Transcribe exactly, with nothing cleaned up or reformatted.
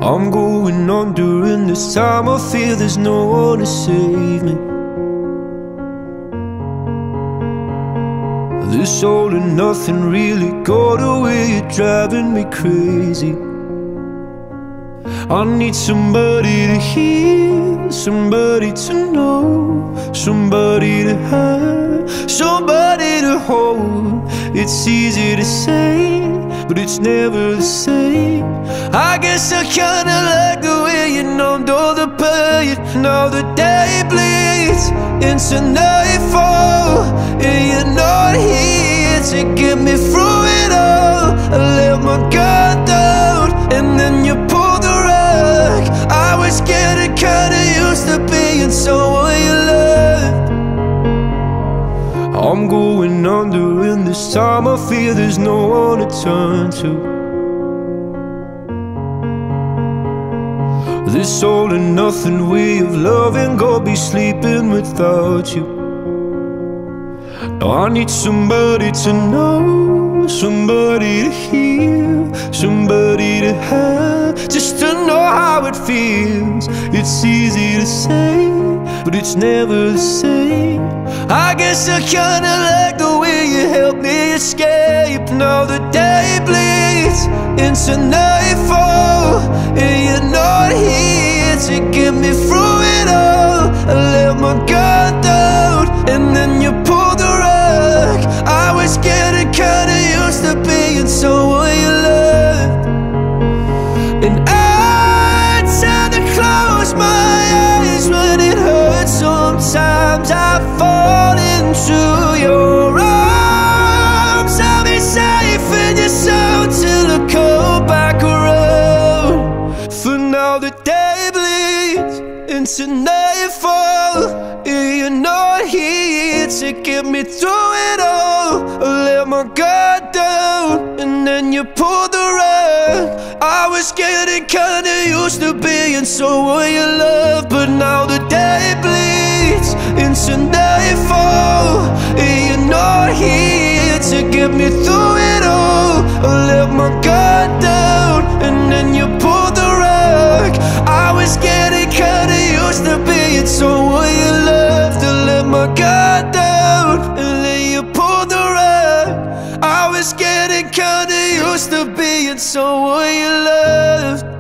I'm going on during this time. I feel there's no one to save me. This all and nothing really got away, you're driving me crazy. I need somebody to hear, somebody to know, somebody to have, somebody to hold. It's easy to say, but it's never the same. I guess I kinda like the way you numbed all the pain. Now the day bleeds into nightfall, and you're not here to get me through it all. I let my guard down, and then you pulled the rug. I was getting kinda used to being someone you loved. I'm going under, in this time I feel there's no one to turn to. This all and nothing way of loving, go be sleeping without you. Now I need somebody to know, somebody to hear, somebody to have, just to know how it feels. It's easy to say, but it's never the same. I guess I kinda like the way you help me escape. Now the day bleeds into nightfall, and you're not here to get me through it all. I let my guard down, and then you pulled the rug. I was getting kinda used to being someone you loved. And I tend to close my eyes when it hurts. Sometimes I fall into your arms. I'll be safe in your soul till I come back around. For now the day bleeds into nightfall, and you're not here to get me through it all. I let my guard down, and then you pulled the rug. I was getting kinda used to being someone you love, but now the day bleeds into nightfall, and you're not here to get me through it all. I let my guard down, and then you pulled the rug. I was getting kinda used to being someone you loved. I let my guard down, and then you pulled the rug. I was getting kinda used to being someone you loved.